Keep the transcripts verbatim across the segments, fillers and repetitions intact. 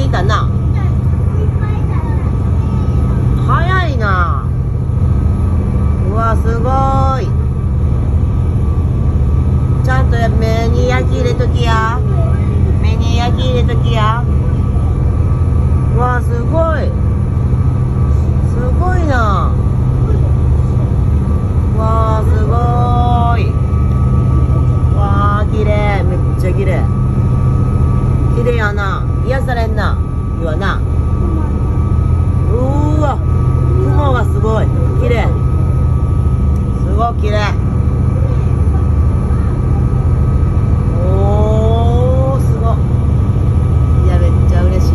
いたな。早いな。うわすごい。ちゃんと目に焼き入れときや。目に焼き入れときや。うわすごい。すごいな。うわすごい。わー綺麗。めっちゃ綺麗。綺麗やな。癒されんな。いいわな。うーわ雲がすごい綺麗。すごい綺麗。おーすごい。いやめっちゃ嬉しい。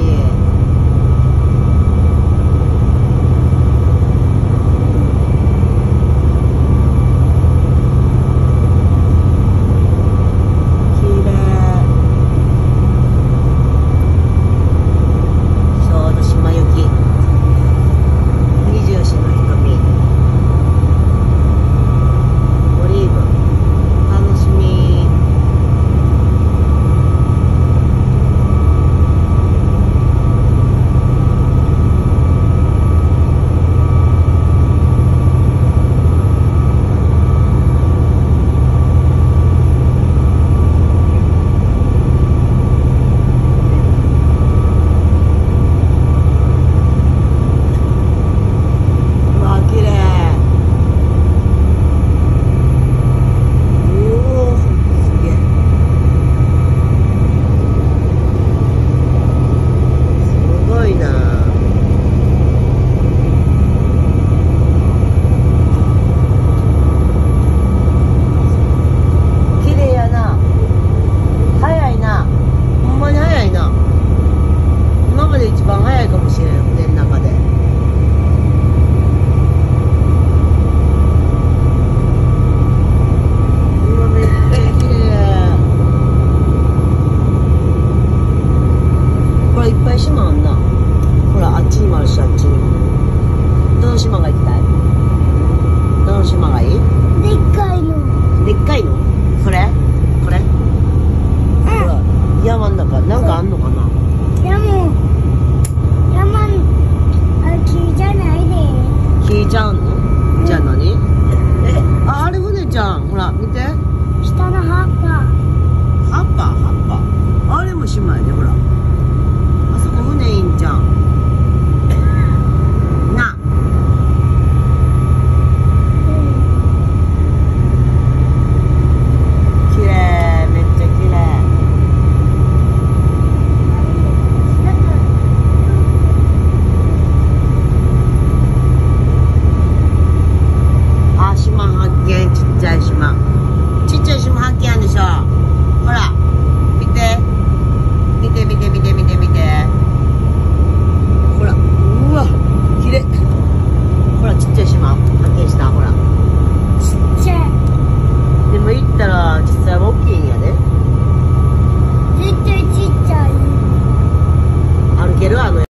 島あんな。ほらあっちにもあるし、あっちにも。どの島が行きたい？どの島がいい？ でっかいの。 でっかいの？これ？これ？ほら山ん中なんかあんのかな？ でも